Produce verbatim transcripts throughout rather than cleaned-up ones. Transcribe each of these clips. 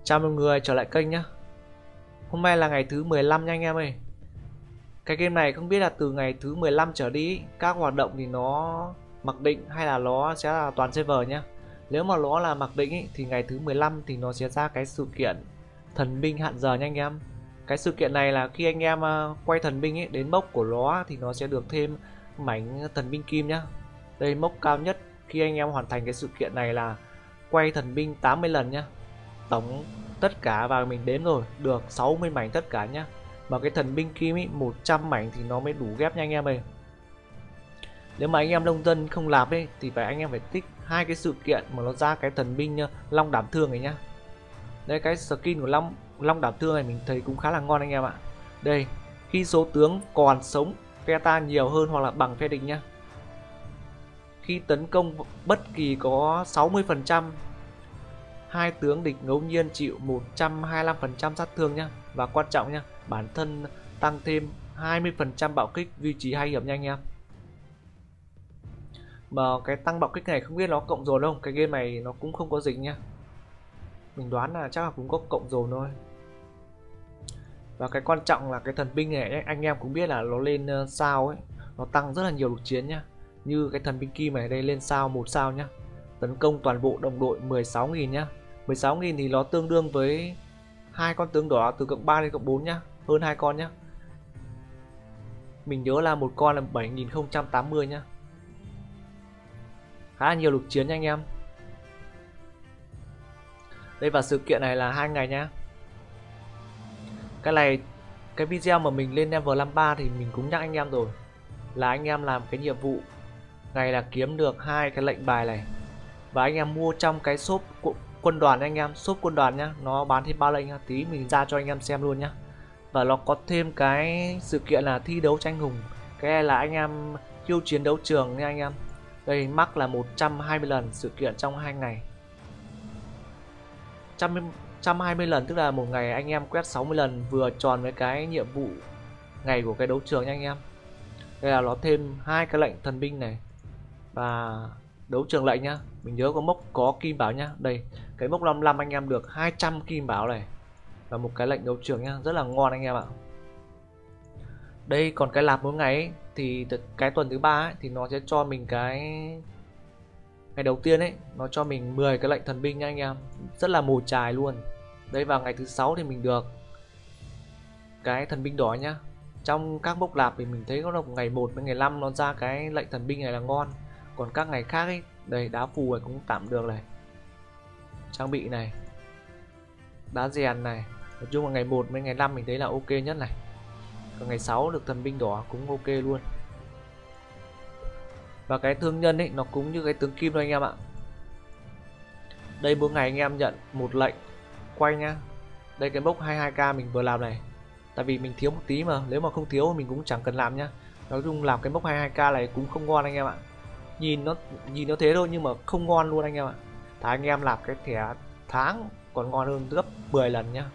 Chào mọi người trở lại kênh nhá. Hôm nay là ngày thứ mười lăm nha anh em ơi. Cái game này không biết là từ ngày thứ mười lăm trở đi các hoạt động thì nó mặc định hay là nó sẽ là toàn server nhá. Nếu mà nó là mặc định ý, thì ngày thứ mười lăm thì nó sẽ ra cái sự kiện thần binh hạn giờ nha anh em. Cái sự kiện này là khi anh em quay thần binh ý, đến mốc của nó thì nó sẽ được thêm mảnh thần binh kim nhá. Đây mốc cao nhất khi anh em hoàn thành cái sự kiện này là quay thần binh tám mươi lần nhá. Tổng tất cả và mình đếm rồi được sáu mươi mảnh tất cả nhá. Mà cái thần binh kim ý, một trăm mảnh thì nó mới đủ ghép nha anh em ơi. Nếu mà anh em nông dân không làm ấy thì phải anh em phải tích hai cái sự kiện mà nó ra cái thần binh long đảm thương này nhá. Đây cái skin của long long đảm thương này mình thấy cũng khá là ngon anh em ạ. Đây khi số tướng còn sống phe ta nhiều hơn hoặc là bằng phe địch nhá, khi tấn công bất kỳ có sáu mươi phần trăm, hai tướng địch ngẫu nhiên chịu một trăm hai mươi lăm phần trăm sát thương nhá. Và quan trọng nhá, bản thân tăng thêm hai mươi phần trăm bạo kích duy trì hai hiệp nha anh em. Mà cái tăng bạo kích này không biết nó cộng dồn không, cái game này nó cũng không có dịch nhá. Mình đoán là chắc là cũng có cộng dồn thôi. Và cái quan trọng là cái thần binh này anh em cũng biết là nó lên sao ấy, nó tăng rất là nhiều lục chiến nhá. Như cái thần binh kim này đây lên sao một sao nhá. Tấn công toàn bộ đồng đội mười sáu nghìn nhá. mười sáu nghìn thì nó tương đương với hai con tướng đỏ từ cộng ba đến cộng bốn nhá, hơn hai con nhá. Mình nhớ là một con là bảy nghìn không trăm tám mươi nhá. Khá là nhiều lục chiến nha anh em. Đây và sự kiện này là hai ngày nhá. Cái này cái video mà mình lên level năm mươi ba thì mình cũng nhắc anh em rồi, là anh em làm cái nhiệm vụ ngày là kiếm được hai cái lệnh bài này và anh em mua trong cái shop quân đoàn anh em, shop quân đoàn nhá, nó bán thêm ba lệnh nhá. Tí mình ra cho anh em xem luôn nhá. Và nó có thêm cái sự kiện là thi đấu tranh hùng, cái này là anh em khiêu chiến đấu trường nha anh em. Đây mắc là một trăm hai mươi lần sự kiện trong hai ngày, một trăm hai mươi lần tức là một ngày anh em quét sáu mươi lần, vừa tròn với cái nhiệm vụ ngày của cái đấu trường nha anh em. Đây là nó thêm hai cái lệnh thần binh này và đấu trường lệnh nhá. Mình nhớ có mốc có kim bảo nhá. Đây cái mốc năm mươi lăm anh em được hai trăm kim bảo này và một cái lệnh đấu trường nhá, rất là ngon anh em ạ. Đây còn cái lạp mỗi ngày ấy, thì cái tuần thứ ba ấy, thì nó sẽ cho mình cái ngày đầu tiên ấy, nó cho mình mười cái lệnh thần binh nha anh em, rất là mồ chài luôn. Đây vào ngày thứ sáu thì mình được cái thần binh đỏ nhá. Trong các mốc lạp thì mình thấy có được ngày một với ngày năm nó ra cái lệnh thần binh này là ngon. Còn các ngày khác ấy, đây đá phù này cũng tạm được này, trang bị này, đá rèn này. Nói chung là ngày một với ngày năm mình thấy là ok nhất này. Còn ngày sáu được thần binh đỏ cũng ok luôn. Và cái thương nhân ấy nó cũng như cái tướng kim thôi anh em ạ. Đây mỗi ngày anh em nhận một lệnh quay nhá. Đây cái mốc hai mươi hai k mình vừa làm này, tại vì mình thiếu một tí mà, nếu mà không thiếu mình cũng chẳng cần làm nhá. Nói chung làm cái mốc hai mươi hai k này cũng không ngon anh em ạ. Nhìn nó nhìn nó thế thôi nhưng mà không ngon luôn anh em ạ. Thà anh em làm cái thẻ tháng còn ngon hơn gấp mười lần nhá.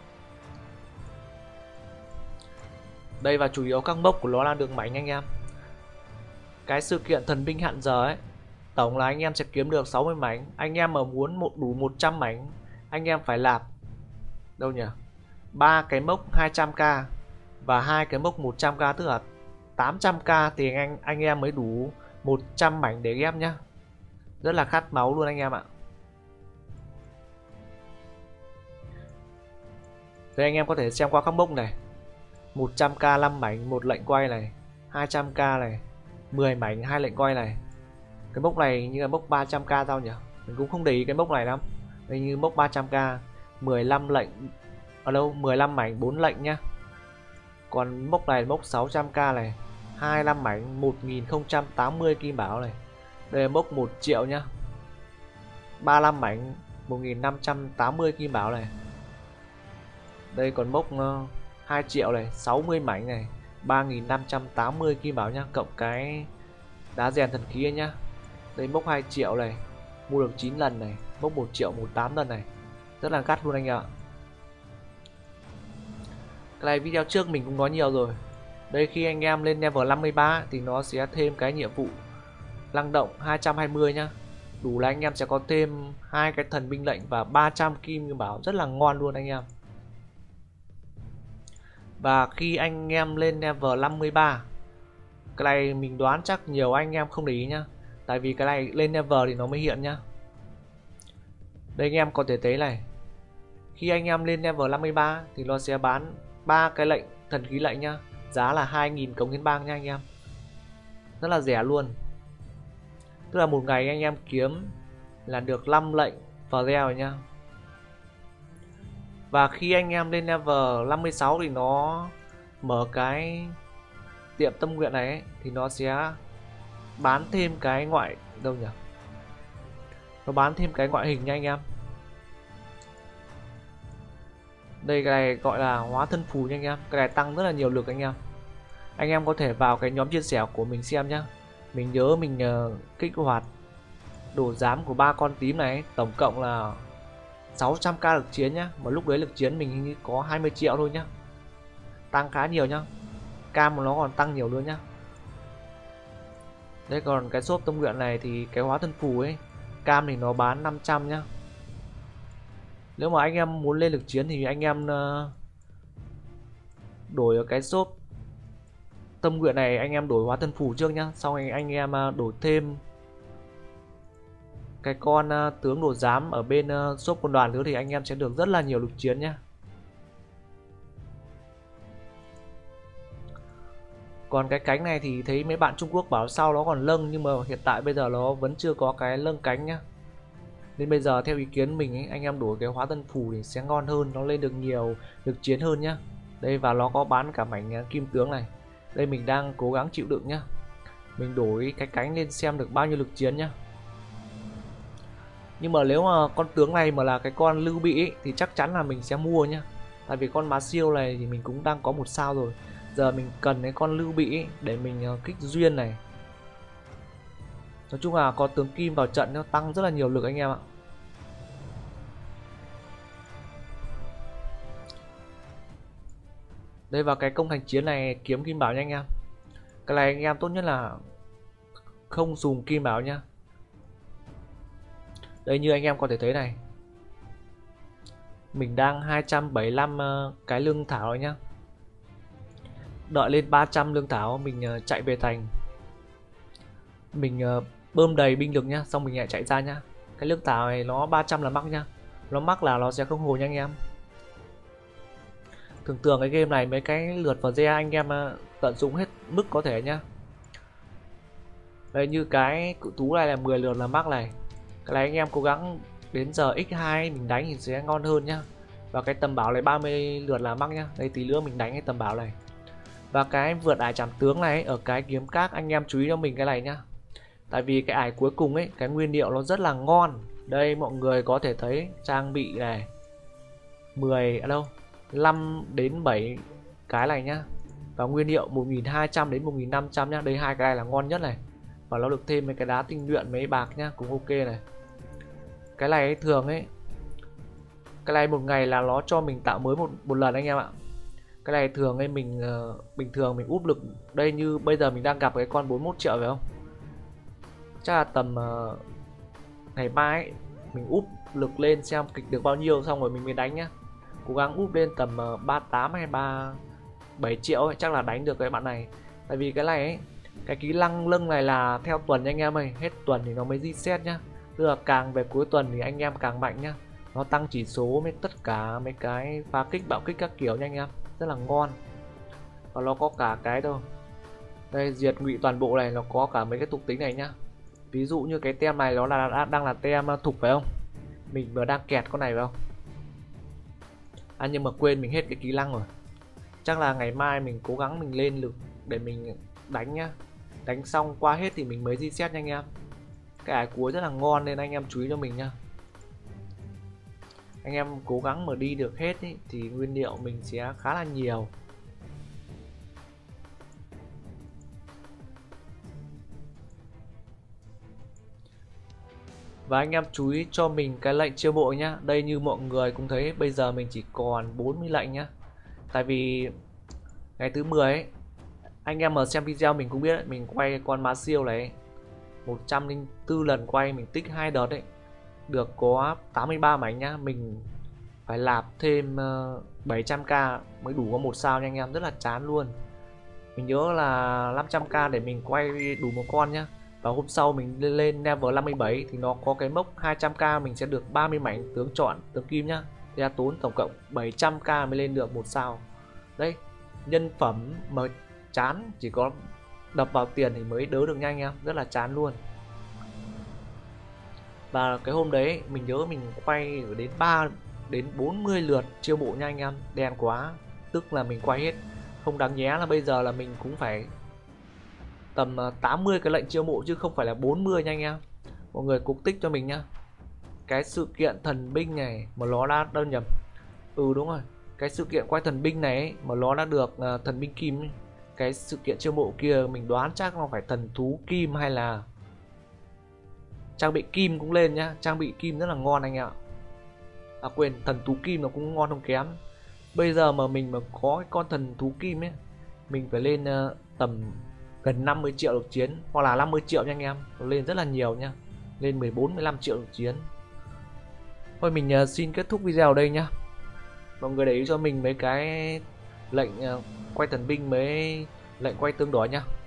Đây và chủ yếu các mốc của nó là được mảnh anh em. Cái sự kiện thần binh hạn giờ ấy, tổng là anh em sẽ kiếm được sáu mươi mảnh. Anh em mà muốn một đủ một trăm mảnh, anh em phải làm đâu nhỉ? ba cái mốc hai trăm k và hai cái mốc một trăm k, tức là tám trăm k thì anh anh em mới đủ một trăm mảnh để ghép nhá. Rất là khát máu luôn anh em ạ. Đây anh em có thể xem qua các mốc này. một trăm k năm mảnh một lệnh quay này, hai trăm k này, mười mảnh hai lệnh quay này. Cái mốc này như là mốc ba trăm k sao nhỉ? Mình cũng không để ý cái mốc này lắm. Đây như mốc ba trăm k, mười lăm lệnh ở đâu, mười lăm mảnh bốn lệnh nhá. Còn mốc này mốc sáu trăm k này, hai mươi lăm mảnh một nghìn không trăm tám mươi kim bảo này. Đây là mốc một triệu nhá. ba mươi lăm mảnh một nghìn năm trăm tám mươi kim bảo này. Đây còn mốc uh, hai triệu này, sáu mươi mảnh này, ba nghìn năm trăm tám mươi kim bảo nhá, cộng cái đá rèn thần khí ấy nhá. Đây mốc hai triệu này, mua được chín lần này, mốc một triệu một mươi tám lần này. Rất là gắt luôn anh ạ. Cái này video trước mình cũng nói nhiều rồi. Đây khi anh em lên level năm mươi ba thì nó sẽ thêm cái nhiệm vụ lăng động hai trăm hai mươi nhá. đủ là anh em sẽ có thêm hai cái thần binh lệnh và ba trăm kim bảo rất là ngon luôn anh em. Và khi anh em lên level năm mươi ba, cái này mình đoán chắc nhiều anh em không để ý nhá, tại vì cái này lên level thì nó mới hiện nhá. Đây anh em có thể thấy này, khi anh em lên level năm mươi ba thì nó sẽ bán ba cái lệnh thần khí lệnh nhá, giá là hai nghìn cống hiến bang nha anh em, rất là rẻ luôn. Tức là một ngày anh em kiếm là được năm lệnh Frel rồi nhá. Và khi anh em lên level năm mươi sáu thì nó mở cái tiệm tâm nguyện này ấy, thì nó sẽ bán thêm cái ngoại đâu nhỉ? Nó bán thêm cái ngoại hình nha anh em. Đây cái này gọi là hóa thân phù nha anh em. Cái này tăng rất là nhiều lực anh em. Anh em có thể vào cái nhóm chia sẻ của mình xem nhá. Mình nhớ mình uh, kích hoạt đồ giám của ba con tím này tổng cộng là sáu trăm k lực chiến nhá. Mà lúc đấy lực chiến mình hình như có hai mươi triệu thôi nhá. Tăng khá nhiều nhá. Cam của nó còn tăng nhiều luôn nhá. Đây còn cái shop tâm nguyện này thì cái hóa thân phù ấy, cam thì nó bán năm trăm nhá. Nếu mà anh em muốn lên lực chiến thì anh em uh, đổi ở cái shop tâm nguyện này, anh em đổi hóa thân phù trước nhá. Xong anh, anh em uh, đổi thêm cái con uh, tướng đồ giám ở bên uh, shop quân đoàn nữa thì anh em sẽ được rất là nhiều lực chiến nhá. Còn cái cánh này thì thấy mấy bạn Trung Quốc bảo sau nó còn lâng, nhưng mà hiện tại bây giờ nó vẫn chưa có cái lâng cánh nhá. Nên bây giờ theo ý kiến mình ấy, anh em đổi cái hóa thân phù thì sẽ ngon hơn, nó lên được nhiều lực chiến hơn nhá. Đây và nó có bán cả mảnh kim tướng này. Đây mình đang cố gắng chịu đựng nhá. Mình đổi cái cánh lên xem được bao nhiêu lực chiến nhá. Nhưng mà nếu mà con tướng này mà là cái con Lưu Bị ấy, thì chắc chắn là mình sẽ mua nhá. Tại vì con má siêu này thì mình cũng đang có một sao rồi. Giờ mình cần cái con Lưu Bị ấy để mình kích duyên này. Nói chung là có tướng kim vào trận nó tăng rất là nhiều lực anh em ạ. Đây vào cái công thành chiến này kiếm kim bảo nha anh em. Cái này anh em tốt nhất là không dùng kim bảo nha. Đây như anh em có thể thấy này, mình đang hai trăm bảy mươi lăm cái lương thảo rồi nhá. Đợi lên ba trăm lương thảo mình chạy về thành, mình bơm đầy binh lực nhá, xong mình lại chạy ra nhá. Cái lương thảo này nó ba trăm là mắc nhá, nó mắc là nó sẽ không hồi nha anh em. Thường thường cái game này mấy cái lượt vào re anh em tận dụng hết mức có thể nhá. Đây như cái cự tú này là mười lượt là mắc này. Cái này anh em cố gắng đến giờ x hai mình đánh thì sẽ ngon hơn nhá. Và cái tầm bảo này ba mươi lượt là mắc nhá. Đây tí nữa mình đánh cái tầm bảo này. Và cái vượt ải chạm tướng này ở cái kiếm các anh em chú ý cho mình cái này nhá. Tại vì cái ải cuối cùng ấy, cái nguyên liệu nó rất là ngon. Đây mọi người có thể thấy trang bị này mười ở đâu năm đến bảy cái này nhá. Và nguyên liệu một nghìn hai trăm đến một nghìn năm trăm nhá. Đây hai cái này là ngon nhất này. Và nó được thêm mấy cái đá tinh luyện mấy bạc nhá, cũng ok này. Cái này ấy, thường ấy, cái này một ngày là nó cho mình tạo mới một một lần anh em ạ. Cái này thường ấy mình uh, bình thường mình úp lực. Đây như bây giờ mình đang gặp cái con bốn mươi mốt triệu phải không? Chắc là tầm uh, ngày mai ấy, mình úp lực lên xem kịch được bao nhiêu xong rồi mình mới đánh nhá. Cố gắng úp lên tầm uh, ba mươi tám hay ba mươi bảy triệu ấy, chắc là đánh được cái bạn này. Tại vì cái này ấy, cái kỹ năng lưng này là theo tuần nha anh em ơi, hết tuần thì nó mới reset nhá. Tức là càng về cuối tuần thì anh em càng mạnh nhá. Nó tăng chỉ số với tất cả mấy cái phá kích bạo kích các kiểu nha anh em, rất là ngon. Và nó có cả cái đâu đây diệt ngụy toàn bộ này, nó có cả mấy cái thuộc tính này nhá. Ví dụ như cái tem này nó là đang là tem thục phải không, mình vừa đang kẹt con này phải không. À nhưng mà quên mình hết cái kỹ năng rồi. Chắc là ngày mai mình cố gắng mình lên lực để mình đánh nhá. Đánh xong qua hết thì mình mới reset nha anh em. Cái ải cuối rất là ngon nên anh em chú ý cho mình nhá. Anh em cố gắng mà đi được hết ý, thì nguyên liệu mình sẽ khá là nhiều. Và anh em chú ý cho mình cái lệnh chiêu mộ nhá. Đây như mọi người cũng thấy bây giờ mình chỉ còn bốn mươi lệnh nhá. Tại vì ngày thứ mười ấy, anh em mà xem video mình cũng biết mình quay con má siêu này một trăm lẻ bốn lần quay mình tích hai đợt đấy, được có tám mươi ba mảnh nhá. Mình phải lạp thêm uh, bảy trăm k mới đủ có một sao nha anh em, rất là chán luôn. Mình nhớ là năm trăm k để mình quay đủ một con nhá. Và hôm sau mình lên, lên level năm mươi bảy thì nó có cái mốc hai trăm k, mình sẽ được ba mươi mảnh tướng chọn, tướng kim nhá. Thì là tốn tổng cộng bảy trăm k mới lên được một sao. Đấy, nhân phẩm mà chán, chỉ có đập vào tiền thì mới đỡ được nhanh em, rất là chán luôn. Và cái hôm đấy mình nhớ mình quay đến ba đến bốn mươi lượt chiêu mộ nha anh em, đen quá. Tức là mình quay hết, không đáng nhé là bây giờ là mình cũng phải tầm tám mươi cái lệnh chiêu mộ chứ không phải là bốn mươi nha anh em. Mọi người cục tích cho mình nhá. Cái sự kiện thần binh này mà nó đã đơn nhầm. Ừ đúng rồi, cái sự kiện quay thần binh này ấy, mà nó đã được uh, thần binh kim ấy. Cái sự kiện chiêu mộ kia mình đoán chắc nó phải thần thú kim hay là trang bị kim cũng lên nhá. Trang bị kim rất là ngon anh ạ. À quên, thần thú kim nó cũng ngon không kém. Bây giờ mà mình mà có cái con thần thú kim ấy, mình phải lên uh, tầm gần năm mươi triệu được chiến, hoặc là năm mươi triệu nha anh em. Nó lên rất là nhiều nha, lên mười bốn mười lăm triệu được chiến. Thôi mình uh, xin kết thúc video ở đây nhá. Mọi người để ý cho mình mấy cái lệnh uh, quay thần binh, mấy lệnh quay tương đối nhá.